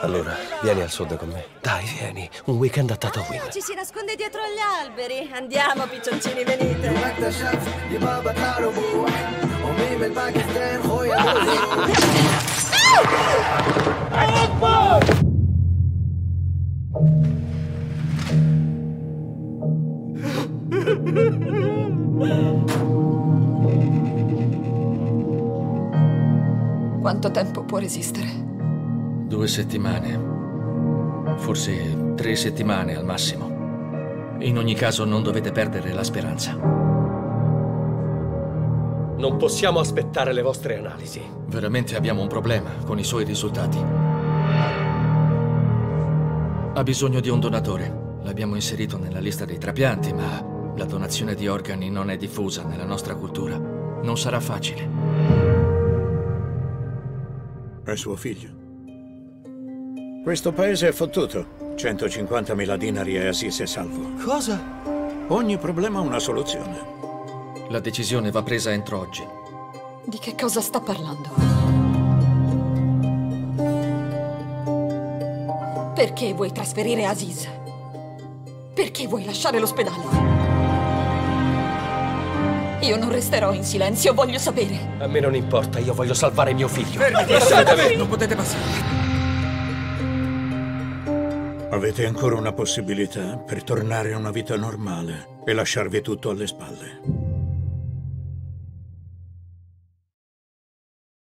Allora, vieni al sud con me. Dai, vieni. Un weekend a Tatooine. Ci si nasconde dietro gli alberi. Andiamo, piccioncini, venite. Quanto tempo può resistere? 2 settimane. Forse 3 settimane al massimo. In ogni caso non dovete perdere la speranza. Non possiamo aspettare le vostre analisi. Veramente abbiamo un problema con i suoi risultati. Ha bisogno di un donatore. L'abbiamo inserito nella lista dei trapianti, ma la donazione di organi non è diffusa nella nostra cultura. Non sarà facile. È suo figlio. Questo paese è fottuto. 150.000 dinari e Aziz è salvo. Cosa? Ogni problema ha una soluzione. La decisione va presa entro oggi. Di che cosa sta parlando? Perché vuoi trasferire Aziz? Perché vuoi lasciare l'ospedale? Io non resterò in silenzio, voglio sapere. A me non importa, io voglio salvare mio figlio. Lasciatemi! Non potete passare. Avete ancora una possibilità per tornare a una vita normale e lasciarvi tutto alle spalle.